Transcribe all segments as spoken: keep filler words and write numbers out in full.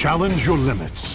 Challenge your limits.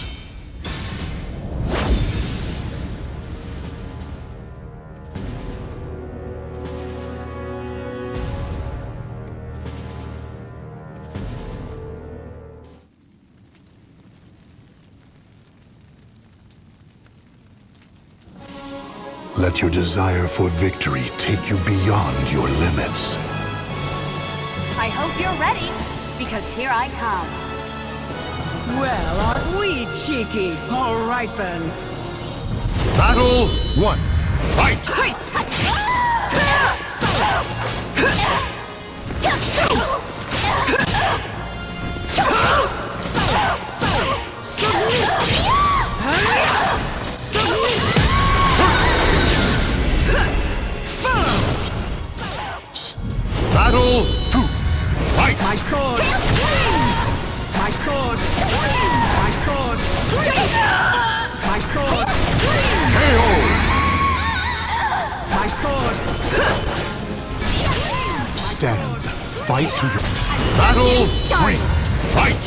Let your desire for victory take you beyond your limits. I hope you're ready, because here I come. Well, aren't we cheeky? All right, then. Battle one. Fight! Battle two. Fight! My sword! My sword! My sword! My sword! K O! My sword! Stand. Fight to your... Battle three. Fight!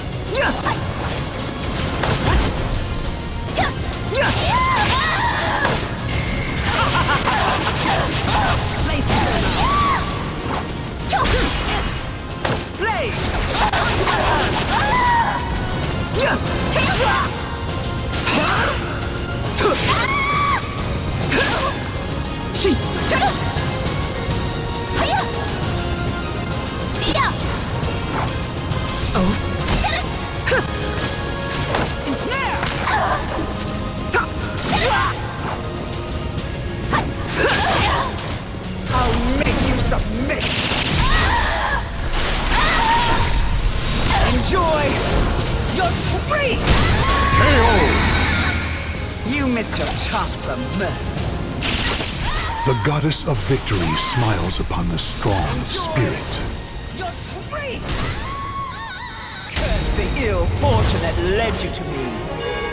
I'll make you submit! Enjoy your treat! K O! You missed your chance for mercy. The goddess of victory smiles upon the strong spirit. Your treat! Curse the ill fortune that led you to me.